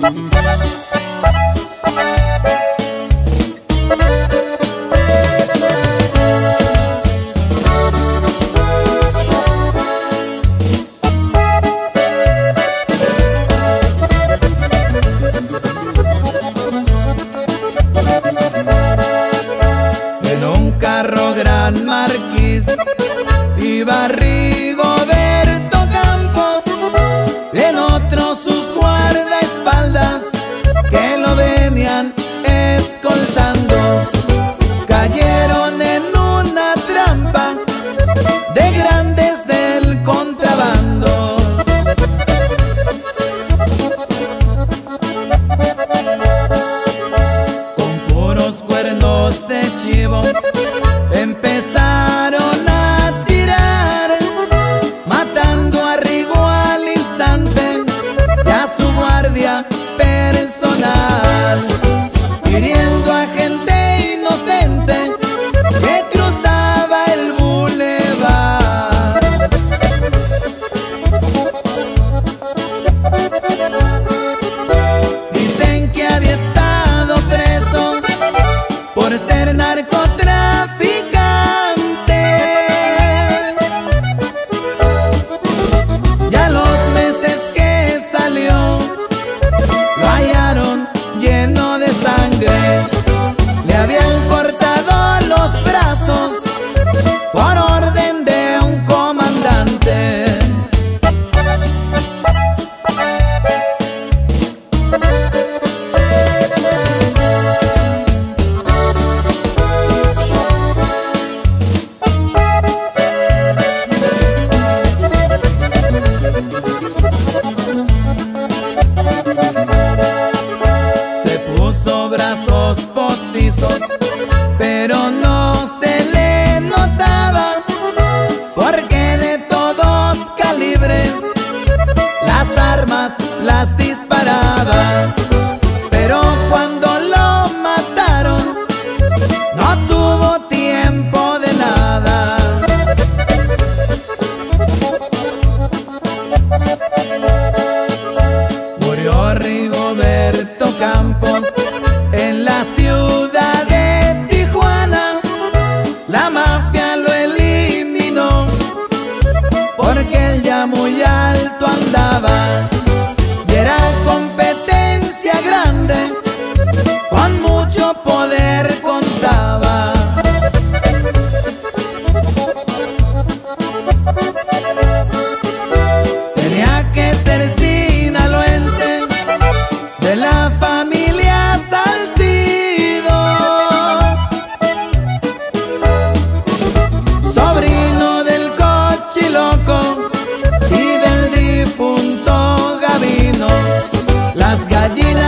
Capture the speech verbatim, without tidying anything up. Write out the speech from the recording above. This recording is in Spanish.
Gran Marquis iba Rigoberto Campos, en otro sus guardaespaldas que lo venían escoltando. Cayeron en una trampa de grandes del contrabando. Con puros cuernos de chivo empezaron a tirar, matando a Rigo al instante y a su guardia personal, hiriendo a gente inocente que cruzaba el bulevar. Dicen que había estado preso por ser narcotraficante. Lleno de sangre, le habían cortado los brazos por orden de un comandante. Brazos postizos, pero no se le notaba, porque de todos calibres las armas las disparaba. Pero cuando lo mataron no tuvo tiempo de nada. Murió Rigoberto Campos en la ciudad de Tijuana. La mafia lo eliminó porque él ya muy alto andaba y era competencia grande, con mucho poder contaba. Tenía que ser sinaloense, de la familia Salcido, sobrino del Cochiloco y del difunto Gavino. Las gallinas